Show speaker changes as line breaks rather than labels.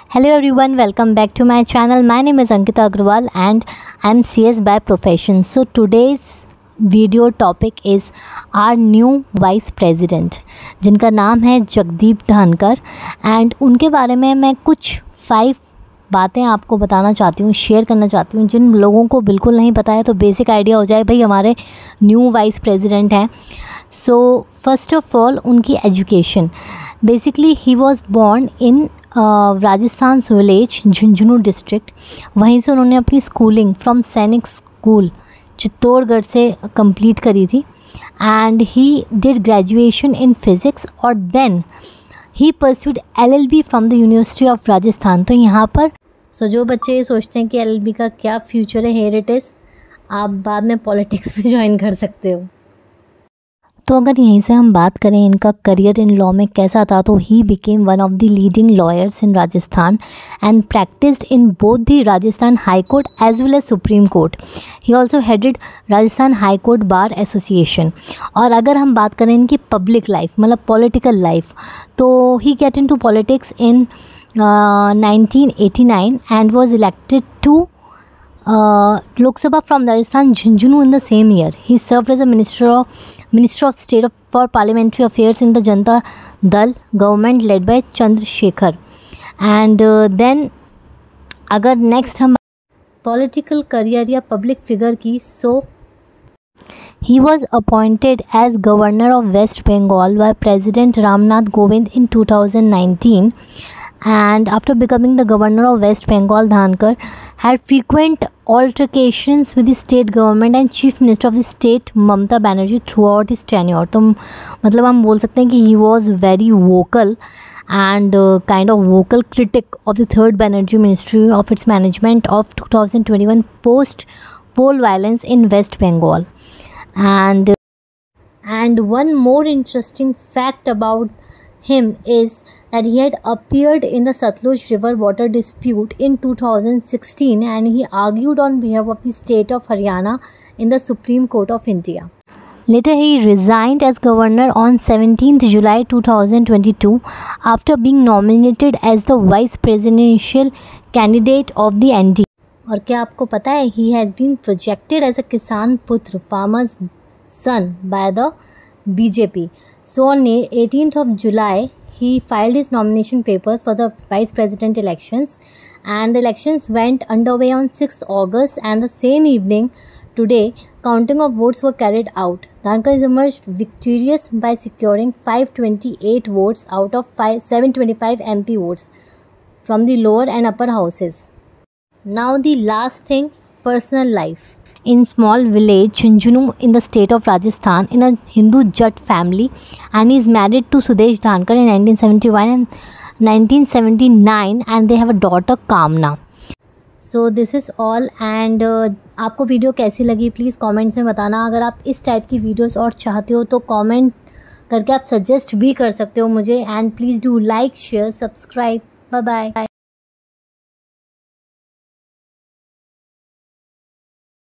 Hello everyone, welcome back to my channel. My name is Ankita Agrawal and I am CS by profession. So today's video topic is our new vice president जिनका नाम है जगदीप धनकर and उनके बारे में मैं कुछ 5 बातें आपको बताना चाहती हूँ, शेयर करना चाहती हूँ जिन लोगों को बिल्कुल नहीं पता है, तो बेसिक आइडिया हो जाए भाई हमारे न्यू वाइस प्रेसिडेंट हैं. सो फर्स्ट ऑफ ऑल उनकी education. Basically he was born in Rajasthan village Jhunjhunu district. वहीं से उन्होंने अपनी schooling from Sainik school Chittorgarh से कंप्लीट करी थी and he did graduation in physics और then he pursued LLB from the university of Rajasthan. तो यहाँ पर जो बच्चे ये सोचते हैं कि LLB का क्या फ्यूचर है, हेयर इट इज़, आप बाद में पॉलिटिक्स में ज्वाइन कर सकते हो. तो अगर यहीं से हम बात करें इनका करियर इन लॉ में कैसा था, तो he became one of the leading lawyers in Rajasthan and practised in both the Rajasthan high court as well as supreme court. He also headed Rajasthan high court bar association. और अगर हम बात करें इनकी पब्लिक लाइफ मतलब पॉलिटिकल लाइफ, तो he get in to politics in 1989 and was elected to Lok Sabha from Rajasthan Jhunjhunu in the same year. He served as a Minister of State for Parliamentary Affairs in the Janata Dal government led by Chandrasekhar. And then अगर next हम political career या public figure की, so he was appointed as Governor of West Bengal by President Ramnath Kovind in 2019. And after becoming the governor of West Bengal, Dhankar had frequent altercations with the state government and chief minister of the state Mamata Banerjee throughout his tenure. तो मतलब हम बोल सकते हैं कि he was very vocal and kind of vocal critic of the third Banerjee ministry of its management of 2021 post poll violence in West Bengal. And one more interesting fact about him is that he had appeared in the Satluj River water dispute in 2016 and he argued on behalf of the state of Haryana in the Supreme Court of India. Later he resigned as governor on 17th July 2022 after being nominated as the vice presidential candidate of the NDA. और क्या आपको पता है, he has been projected as a Kisan Putra, farmer's son, by the BJP. So on 18th of July, he filed his nomination papers for the vice president elections and the elections went underway on 6th August and the same evening today counting of votes were carried out. Dhankar emerged victorious by securing 528 votes out of 725 MP votes from the lower and upper houses. Now the last thing, personal life. In small village Jhunjhunu in the state of Rajasthan in a Hindu Jat family, and he is married to Sudesh Dhankar in 1971 and 1979 and they have a daughter Kamna. So this is all and आपको video कैसी लगी please comments में बताना. अगर आप इस type की videos और चाहते हो तो कमेंट करके आप सजेस्ट भी कर सकते हो मुझे. And please do like share subscribe. Bye bye.